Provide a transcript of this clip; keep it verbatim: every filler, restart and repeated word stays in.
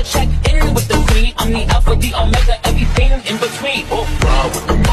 check in with the queen. I'm the alpha, the omega, everything in between. Oh, ride with the